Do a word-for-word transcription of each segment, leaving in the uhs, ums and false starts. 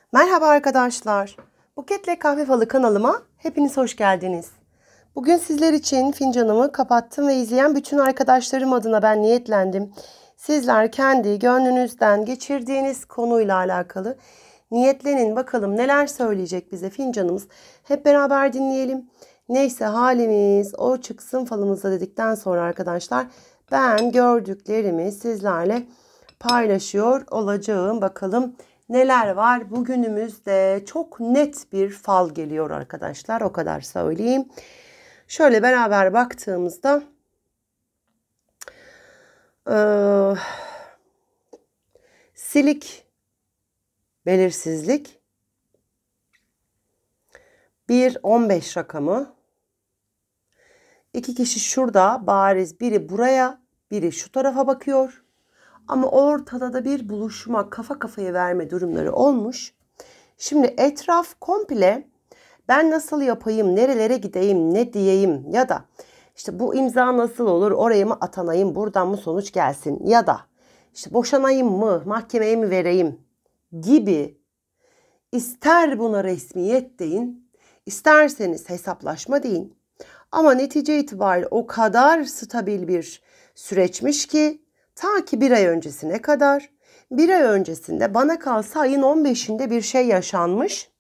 Merhaba arkadaşlar. Buketle Kahve Falı kanalıma hepiniz hoş geldiniz. Bugün sizler için fincanımı kapattım ve izleyen bütün arkadaşlarım adına ben niyetlendim. Sizler kendi gönlünüzden geçirdiğiniz konuyla alakalı niyetlenin, bakalım neler söyleyecek bize fincanımız. Hep beraber dinleyelim. Neyse halimiz o çıksın falımıza dedikten sonra arkadaşlar ben gördüklerimi sizlerle paylaşıyor olacağım. Bakalım neler var bugünümüzde. Çok net bir fal geliyor arkadaşlar, o kadar söyleyeyim. Şöyle beraber baktığımızda e, silik, belirsizlik, bir on beş rakamı, iki kişi şurada bariz, biri buraya biri şu tarafa bakıyor. Ama ortada da bir buluşma, kafa kafaya verme durumları olmuş. Şimdi etraf komple ben nasıl yapayım, nerelere gideyim, ne diyeyim ya da işte bu imza nasıl olur, oraya mı atanayım, buradan mı sonuç gelsin ya da işte boşanayım mı, mahkemeye mi vereyim gibi, ister buna resmiyet deyin, isterseniz hesaplaşma deyin. Ama netice itibariyle o kadar stabil bir süreçmiş ki ta ki bir ay öncesine kadar, bir ay öncesinde bana kalsa ayın on beşinde bir şey yaşanmış.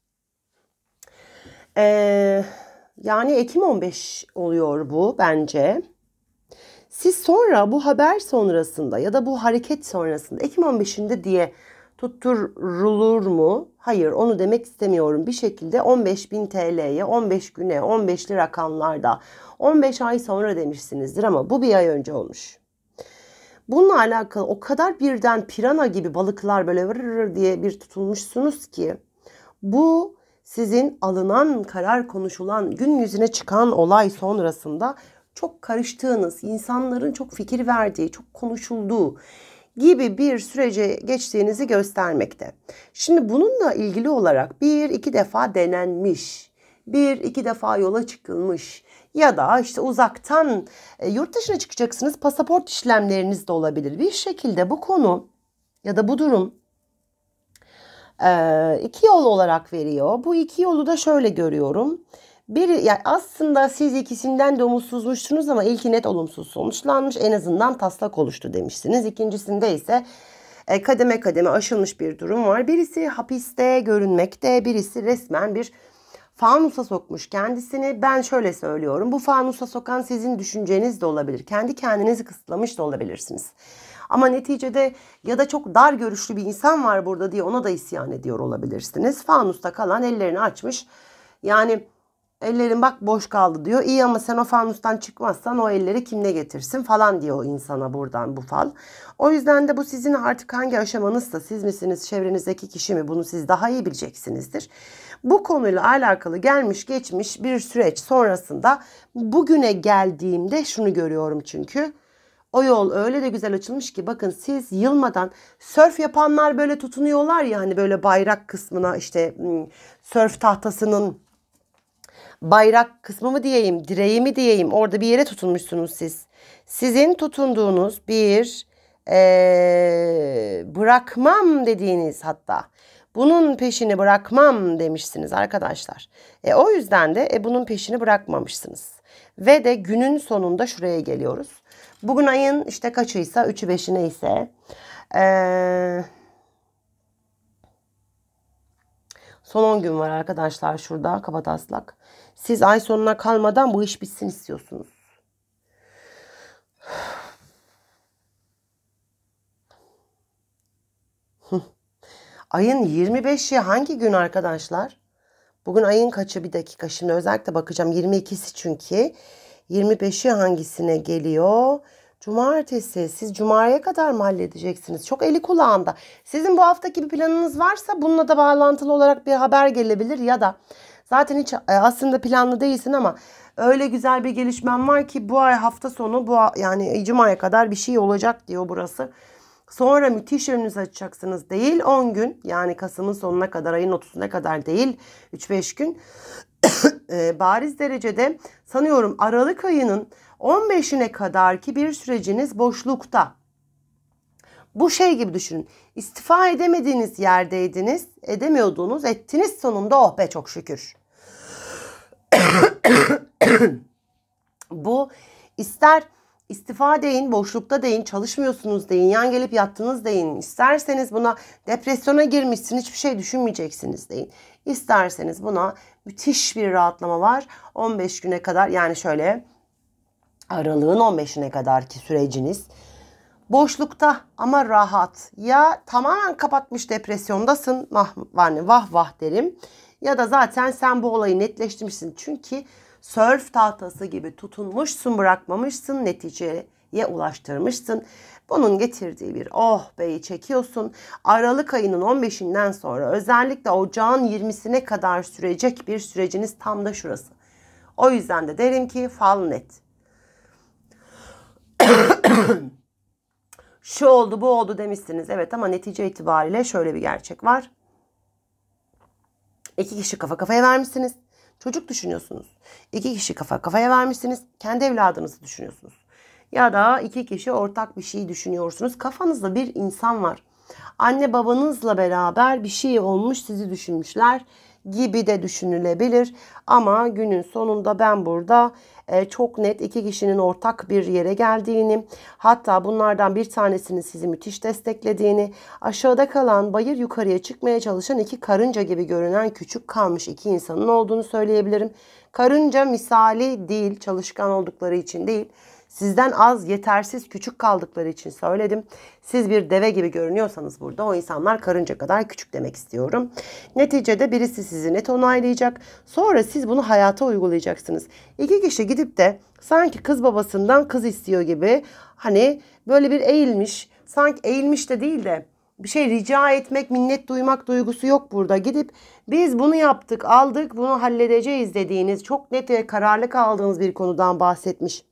Ee, yani Ekim on beş oluyor bu bence. Siz sonra bu haber sonrasında ya da bu hareket sonrasında Ekim on beşinde diye tutturulur mu? Hayır, onu demek istemiyorum. Bir şekilde on beş bin T L'ye, on beş güne, on beşli rakamlarda, on beş ay sonra demişsinizdir ama bu bir ay önce olmuş. Bununla alakalı o kadar birden pirana gibi balıklar böyle vırır diye bir tutulmuşsunuz ki bu sizin alınan karar, konuşulan, gün yüzüne çıkan olay sonrasında çok karıştığınız, insanların çok fikir verdiği, çok konuşulduğu gibi bir sürece geçtiğinizi göstermekte. Şimdi bununla ilgili olarak bir iki defa denenmiş, bir iki defa yola çıkılmış ya da işte uzaktan e, yurt dışına çıkacaksınız, pasaport işlemleriniz de olabilir. Bir şekilde bu konu ya da bu durum e, iki yol olarak veriyor. Bu iki yolu da şöyle görüyorum. Biri, yani aslında siz ikisinden de umutsuzmuşsunuz ama ilki net olumsuz sonuçlanmış. En azından taslak oluştu demişsiniz. İkincisinde ise e, kademe kademe aşılmış bir durum var. Birisi hapiste görünmekte, birisi resmen bir fanusa sokmuş kendisini. Ben şöyle söylüyorum. Bu fanusa sokan sizin düşünceniz de olabilir. Kendi kendinizi kısıtlamış da olabilirsiniz. Ama neticede ya da çok dar görüşlü bir insan var burada diye ona da isyan ediyor olabilirsiniz. Fanusta kalan ellerini açmış. Yani ellerin bak boş kaldı diyor. İyi ama sen o fanustan çıkmazsan o elleri kim ne getirsin falan diyor insana buradan bu fal. O yüzden de bu sizin artık hangi aşamanızsa, siz misiniz, çevrenizdeki kişi mi, bunu siz daha iyi bileceksinizdir. Bu konuyla alakalı gelmiş geçmiş bir süreç sonrasında bugüne geldiğimde şunu görüyorum çünkü. O yol öyle de güzel açılmış ki bakın siz yılmadan, sörf yapanlar böyle tutunuyorlar ya hani böyle bayrak kısmına, işte sörf tahtasının bayrak kısmı mı diyeyim, direği mi diyeyim, orada bir yere tutunmuşsunuz siz. Sizin tutunduğunuz bir ee, bırakmam dediğiniz, hatta bunun peşini bırakmam demişsiniz arkadaşlar. E, o yüzden de e, bunun peşini bırakmamışsınız. Ve de günün sonunda şuraya geliyoruz. Bugün ayın işte kaçıysa, üçü beşi neyse. Eee... Son on gün var arkadaşlar şurada kabataslak. Siz ay sonuna kalmadan bu iş bitsin istiyorsunuz. Ayın yirmi beşi hangi gün arkadaşlar? Bugün ayın kaçı, bir dakika şimdi özellikle bakacağım. yirmi ikisi çünkü. yirmi beşi hangisine geliyor? Cumartesi. Siz cumaya kadar mı halledeceksiniz? Çok eli kulağında. Sizin bu haftaki bir planınız varsa bununla da bağlantılı olarak bir haber gelebilir ya da zaten hiç aslında planlı değilsin ama öyle güzel bir gelişmem var ki bu ay hafta sonu, bu yani cumaya kadar bir şey olacak diyor burası. Sonra müthiş önünüzü açacaksınız. Değil on gün, yani Kasım'ın sonuna kadar, ayın otuzuna kadar değil, üç beş gün. e, bariz derecede sanıyorum Aralık ayının on beşine kadar ki bir süreciniz boşlukta. Bu şey gibi düşünün. İstifa edemediğiniz yerdeydiniz. Edemiyordunuz. Ettiniz sonunda. Oh be çok şükür. Bu ister istifa deyin, boşlukta deyin, çalışmıyorsunuz deyin, yan gelip yattınız deyin. İsterseniz buna depresyona girmişsin, hiçbir şey düşünmeyeceksiniz deyin. İsterseniz buna müthiş bir rahatlama var. on beş güne kadar, yani şöyle aralığın on beşine kadarki süreciniz boşlukta ama rahat. Ya tamamen kapatmış depresyondasın, vah vah vah, vah derim. Ya da zaten sen bu olayı netleştirmişsin. Çünkü sörf tahtası gibi tutunmuşsun, bırakmamışsın, neticeye ulaştırmışsın. Bunun getirdiği bir oh beyi çekiyorsun. Aralık ayının on beşinden sonra özellikle ocağın yirmisine kadar sürecek bir süreciniz tam da şurası. O yüzden de derim ki fal net. Şu oldu bu oldu demişsiniz. Evet, ama netice itibariyle şöyle bir gerçek var. İki kişi kafa kafaya vermişsiniz. Çocuk düşünüyorsunuz. İki kişi kafa kafaya vermişsiniz. Kendi evladınızı düşünüyorsunuz. Ya da iki kişi ortak bir şey düşünüyorsunuz. Kafanızda bir insan var. Anne babanızla beraber bir şey olmuş, sizi düşünmüşler gibi de düşünülebilir. Ama günün sonunda ben burada e, çok net iki kişinin ortak bir yere geldiğini, hatta bunlardan bir tanesinin sizi müthiş desteklediğini, aşağıda kalan bayır yukarıya çıkmaya çalışan iki karınca gibi görünen küçük kalmış iki insanın olduğunu söyleyebilirim. Karınca misali değil, çalışkan oldukları için değil. Sizden az, yetersiz, küçük kaldıkları için söyledim. Siz bir deve gibi görünüyorsanız burada o insanlar karınca kadar küçük demek istiyorum. Neticede birisi sizi net onaylayacak. Sonra siz bunu hayata uygulayacaksınız. İki kişi gidip de sanki kız babasından kız istiyor gibi, hani böyle bir eğilmiş, sanki eğilmiş de değil de bir şey rica etmek, minnet duymak duygusu yok burada. Gidip biz bunu yaptık, aldık, bunu halledeceğiz dediğiniz, çok net ve kararlı kaldığınız bir konudan bahsetmiş.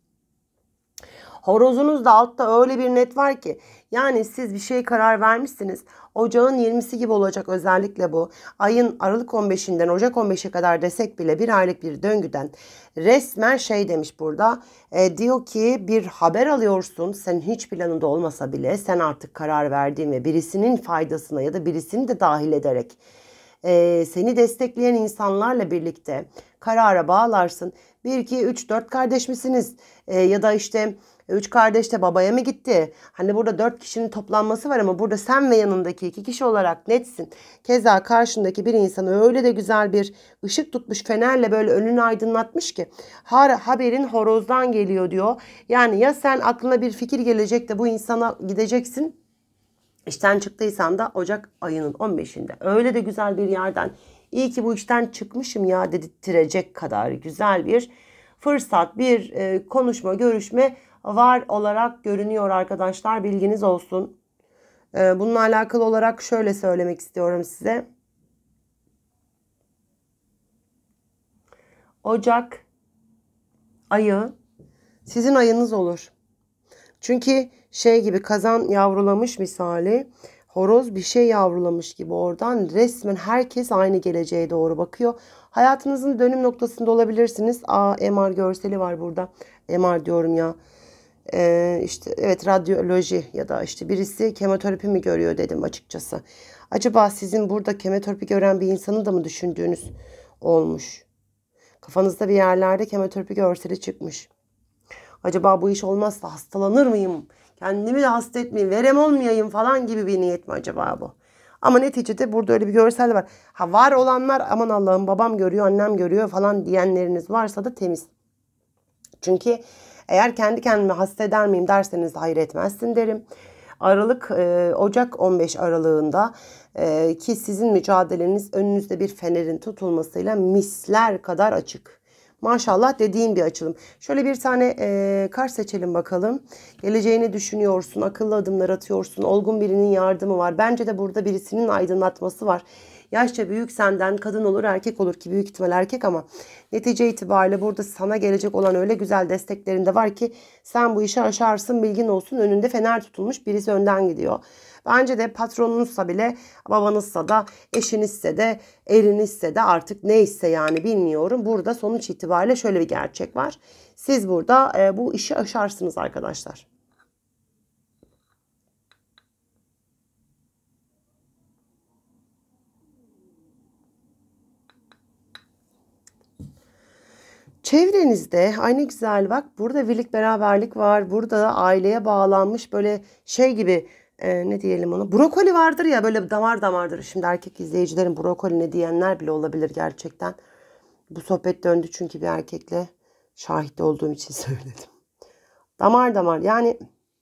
Horozunuz da altta öyle bir net var ki, yani siz bir şeye karar vermişsiniz. Ocağın yirmisi gibi olacak özellikle bu. Ayın Aralık on beşinden Ocak on beşe kadar desek bile bir aylık bir döngüden resmen şey demiş burada. E, diyor ki bir haber alıyorsun. Senin hiç planında olmasa bile sen artık karar verdiğin ve birisinin faydasına ya da birisini de dahil ederek e, seni destekleyen insanlarla birlikte karara bağlarsın. bir, iki, üç, dört kardeş misiniz? E, ya da işte üç kardeş de babaya mı gitti? Hani burada dört kişinin toplanması var ama burada sen ve yanındaki iki kişi olarak netsin. Keza karşındaki bir insanı öyle de güzel bir ışık tutmuş, fenerle böyle önünü aydınlatmış ki haberin horozdan geliyor diyor. Yani ya sen aklına bir fikir gelecek de bu insana gideceksin. İşten çıktıysan da Ocak ayının on beşinde öyle de güzel bir yerden iyi ki bu işten çıkmışım ya dedirtecek kadar güzel bir fırsat, bir e, konuşma, görüşme var olarak görünüyor arkadaşlar. Bilginiz olsun. E, bununla alakalı olarak şöyle söylemek istiyorum size. Ocak ayı sizin ayınız olur. Çünkü şey gibi kazan yavrulamış misali, horoz bir şey yavrulamış gibi oradan resmen herkes aynı geleceğe doğru bakıyor. Hayatınızın dönüm noktasında olabilirsiniz. Aa, M R görseli var burada. M R diyorum ya. Ee, işte evet, radyoloji ya da işte birisi kemoterapi mi görüyor dedim açıkçası. Acaba sizin burada kemoterapi gören bir insanı da mı düşündüğünüz olmuş? Kafanızda bir yerlerde kemoterapi görseli çıkmış. Acaba bu iş olmazsa hastalanır mıyım? Kendimi de hasta etmeyeyim, verem olmayayım falan gibi bir niyet mi acaba bu? Ama neticede burada öyle bir görsel var. Ha, var olanlar aman Allah'ım babam görüyor, annem görüyor falan diyenleriniz varsa da temiz. Çünkü eğer kendi kendime hasta eder miyim derseniz hayır etmezsin derim. Aralık, e, Ocak on beş aralığında e, ki sizin mücadeleniz önünüzde bir fenerin tutulmasıyla misler kadar açık. Maşallah dediğim bir açılım. Şöyle bir tane e, kart seçelim bakalım. Geleceğini düşünüyorsun, akıllı adımlar atıyorsun, olgun birinin yardımı var. Bence de burada birisinin aydınlatması var. Yaşça büyük senden, kadın olur erkek olur ki büyük ihtimal erkek, ama netice itibariyle burada sana gelecek olan öyle güzel desteklerin de var ki sen bu işi aşarsın, bilgin olsun. Önünde fener tutulmuş birisi önden gidiyor. Bence de patronunuzsa bile, babanızsa da, eşinizse de, erinizse de, artık neyse yani bilmiyorum. Burada sonuç itibariyle şöyle bir gerçek var. Siz burada e, bu işi aşarsınız arkadaşlar. Çevrenizde ay ne güzel bak burada birlik beraberlik var. Burada da aileye bağlanmış böyle şey gibi e, ne diyelim onu. Brokoli vardır ya böyle damar damardır. Şimdi erkek izleyicilerin brokoli ne diyenler bile olabilir gerçekten. Bu sohbet döndü çünkü bir erkekle şahit olduğum için söyledim. Damar damar yani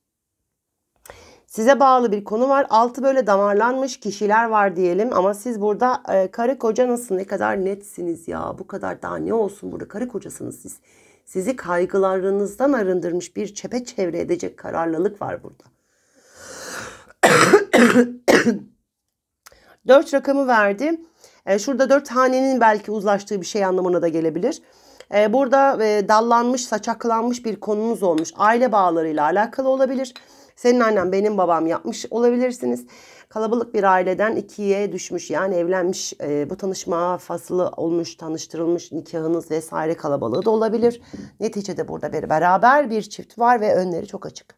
size bağlı bir konu var. Altı böyle damarlanmış kişiler var diyelim. Ama siz burada e, karı koca nasıl ne kadar netsiniz ya. Bu kadar daha ne olsun burada karı kocasınız siz. Sizi kaygılarınızdan arındırmış bir çepeçevre edecek kararlılık var burada. Dört rakamı verdi. E, şurada dört hanenin belki uzlaştığı bir şey anlamına da gelebilir. E, burada e, dallanmış, saçaklanmış bir konunuz olmuş. Aile bağlarıyla alakalı olabilir. Senin annen benim babam yapmış olabilirsiniz. Kalabalık bir aileden ikiye düşmüş yani evlenmiş e, bu tanışma faslı olmuş tanıştırılmış nikahınız vesaire kalabalığı da olabilir. Neticede burada bir beraber bir çift var ve önleri çok açık.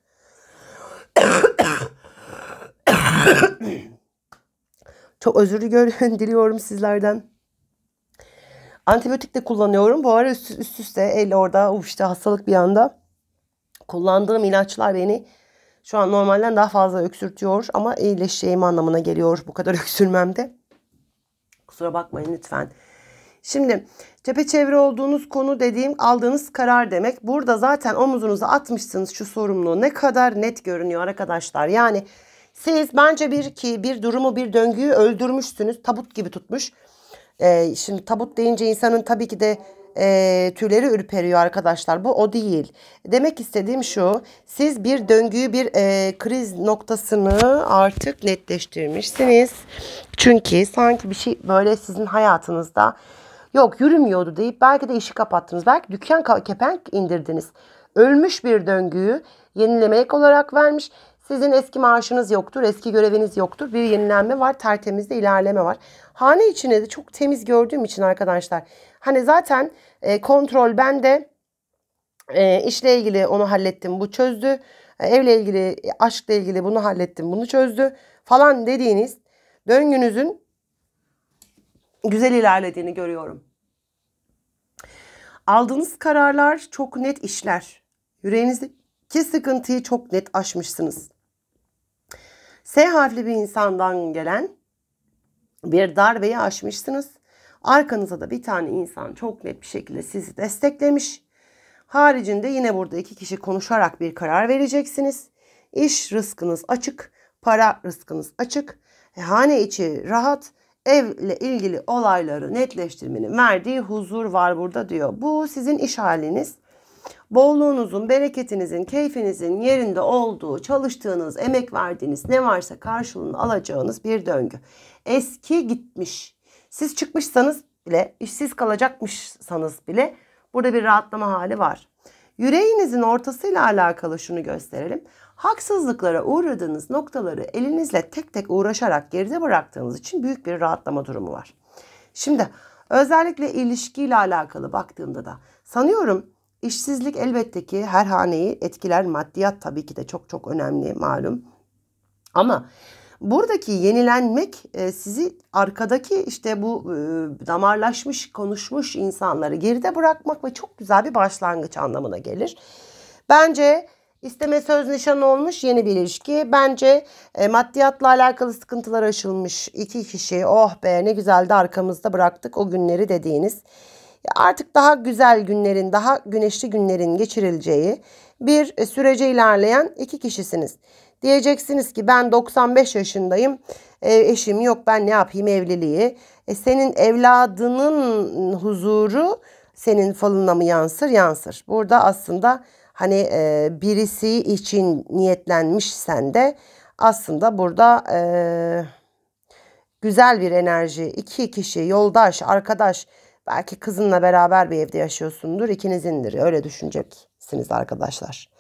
Çok özür diliyorum sizlerden. Antibiyotik de kullanıyorum. Bu ara üst, üst üste el orada uf işte hastalık bir anda. Kullandığım ilaçlar beni şu an normalden daha fazla öksürtüyor ama iyileşeceğim anlamına geliyor bu kadar öksürmemde. Kusura bakmayın lütfen. Şimdi çepeçevre olduğunuz konu dediğim aldığınız karar demek. Burada zaten omuzunuza atmışsınız şu sorumluluğu. Ne kadar net görünüyor arkadaşlar. Yani siz bence bir ki bir durumu bir döngüyü öldürmüşsünüz. Tabut gibi tutmuş. Ee, şimdi tabut deyince insanın tabii ki de e, tüyleri ürperiyor arkadaşlar. Bu o değil. Demek istediğim şu. Siz bir döngüyü bir e, kriz noktasını artık netleştirmişsiniz. Çünkü sanki bir şey böyle sizin hayatınızda yok yürümüyordu deyip belki de işi kapattınız. Belki dükkan kepenk indirdiniz. Ölmüş bir döngüyü yenilemek olarak vermiş. Sizin eski maaşınız yoktur, eski göreviniz yoktur. Bir yenilenme var, tertemizde ilerleme var. Hane içine de çok temiz gördüğüm için arkadaşlar. Hani zaten e, kontrol bende. E, işle ilgili onu hallettim, bu çözdü. E, evle ilgili, aşkla ilgili bunu hallettim, bunu çözdü. Falan dediğiniz döngünüzün güzel ilerlediğini görüyorum. Aldığınız kararlar çok net işler. Yüreğinizdeki sıkıntıyı çok net aşmışsınız. S harfli bir insandan gelen bir darbeyi aşmışsınız. Arkanıza da bir tane insan çok net bir şekilde sizi desteklemiş. Haricinde yine burada iki kişi konuşarak bir karar vereceksiniz. İş rızkınız açık, para rızkınız açık. E, hane içi rahat, evle ilgili olayları netleştirmenin verdiği huzur var burada diyor. Bu sizin iş haliniz. Bolluğunuzun, bereketinizin, keyfinizin yerinde olduğu, çalıştığınız, emek verdiğiniz ne varsa karşılığını alacağınız bir döngü. Eski gitmiş. Siz çıkmışsanız bile, işsiz kalacakmışsanız bile burada bir rahatlama hali var. Yüreğinizin ortasıyla alakalı şunu gösterelim. Haksızlıklara uğradığınız noktaları elinizle tek tek uğraşarak geride bıraktığınız için büyük bir rahatlama durumu var. Şimdi özellikle ilişkiyle alakalı baktığımda da sanıyorum işsizlik elbette ki her haneyi etkiler. Maddiyat tabii ki de çok çok önemli malum. Ama buradaki yenilenmek sizi arkadaki işte bu damarlaşmış, konuşmuş insanları geride bırakmak ve çok güzel bir başlangıç anlamına gelir. Bence isteme söz nişan olmuş yeni bir ilişki. Bence maddiyatla alakalı sıkıntılar aşılmış iki kişi. Oh be ne güzel de arkamızda bıraktık o günleri dediğiniz. Artık daha güzel günlerin, daha güneşli günlerin geçirileceği bir sürece ilerleyen iki kişisiniz. Diyeceksiniz ki ben doksan beş yaşındayım, e, eşim yok ben ne yapayım evliliği. E, senin evladının huzuru senin falına mı yansır? Yansır. Burada aslında hani e, birisi için niyetlenmişsen de aslında burada e, güzel bir enerji, iki kişi, yoldaş, arkadaş, belki kızınla beraber bir evde yaşıyorsundur, ikinizindir. Öyle düşüneceksiniz arkadaşlar.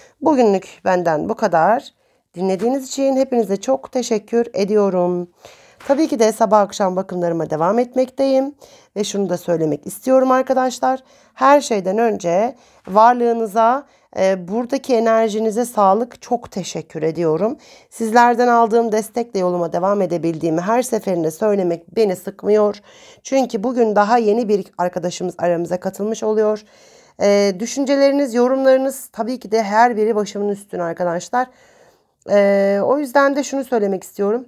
Bugünlük benden bu kadar. Dinlediğiniz için hepinize çok teşekkür ediyorum. Tabii ki de sabah akşam bakımlarıma devam etmekteyim. Ve şunu da söylemek istiyorum arkadaşlar. Her şeyden önce varlığınıza, e, buradaki enerjinize sağlık, çok teşekkür ediyorum. Sizlerden aldığım destekle yoluma devam edebildiğimi her seferinde söylemek beni sıkmıyor. Çünkü bugün daha yeni bir arkadaşımız aramıza katılmış oluyor. E, düşünceleriniz, yorumlarınız tabii ki de her biri başımın üstüne arkadaşlar. E, o yüzden de şunu söylemek istiyorum.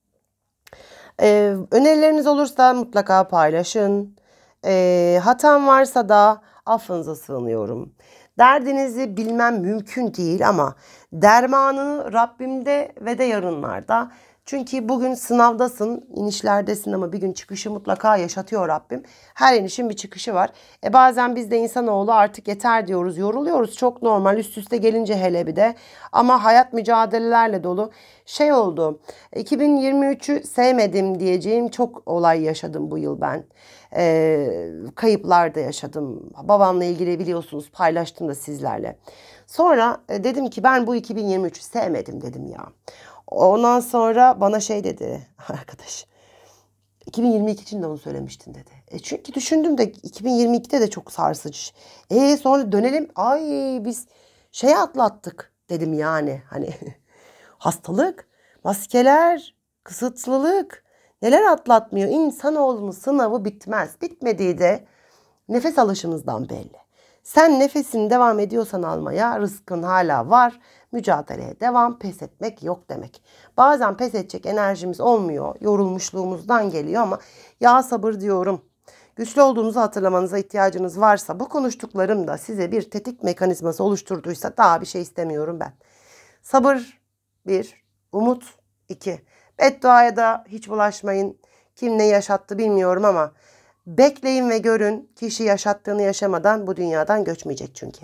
Ee, önerileriniz olursa mutlaka paylaşın. Ee, hatam varsa da affınıza sığınıyorum. Derdinizi bilmem mümkün değil ama dermanı Rabbimde ve de yarınlarda. Çünkü bugün sınavdasın, inişlerdesin ama bir gün çıkışı mutlaka yaşatıyor Rabbim. Her inişin bir çıkışı var. E bazen biz de insanoğlu artık yeter diyoruz, yoruluyoruz. Çok normal, üst üste gelince hele bir de. Ama hayat mücadelelerle dolu. Şey oldu, iki bin yirmi üçü sevmedim diyeceğim çok olay yaşadım bu yıl ben. Ee, kayıplar da yaşadım. Babamla ilgili biliyorsunuz paylaştım da sizlerle. Sonra e, dedim ki ben bu iki bin yirmi üçü sevmedim dedim ya. Ondan sonra bana şey dedi arkadaş. iki bin yirmi iki için de onu söylemiştin dedi. E çünkü düşündüm de iki bin yirmi ikide de çok sarsıcı. E sonra dönelim. Ay biz şey atlattık dedim yani. Hani hastalık, maskeler, kısıtlılık neler atlatmıyor. İnsanoğlunun sınavı bitmez. Bitmediği de nefes alışımızdan belli. Sen nefesini devam ediyorsan almaya rızkın hala var. Mücadeleye devam, pes etmek yok demek. Bazen pes edecek enerjimiz olmuyor. Yorulmuşluğumuzdan geliyor ama ya sabır diyorum. Güçlü olduğunuzu hatırlamanıza ihtiyacınız varsa bu konuştuklarım da size bir tetik mekanizması oluşturduysa daha bir şey istemiyorum ben. Sabır bir, umut iki. Bedduaya da hiç bulaşmayın. Kim ne yaşattı bilmiyorum ama bekleyin ve görün, kişi yaşattığını yaşamadan bu dünyadan göçmeyecek çünkü.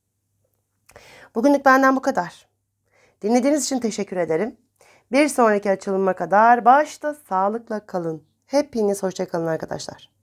Bugünlük benden bu kadar. Dinlediğiniz için teşekkür ederim. Bir sonraki açılıma kadar başta sağlıkla kalın. Hepiniz hoşça kalın arkadaşlar.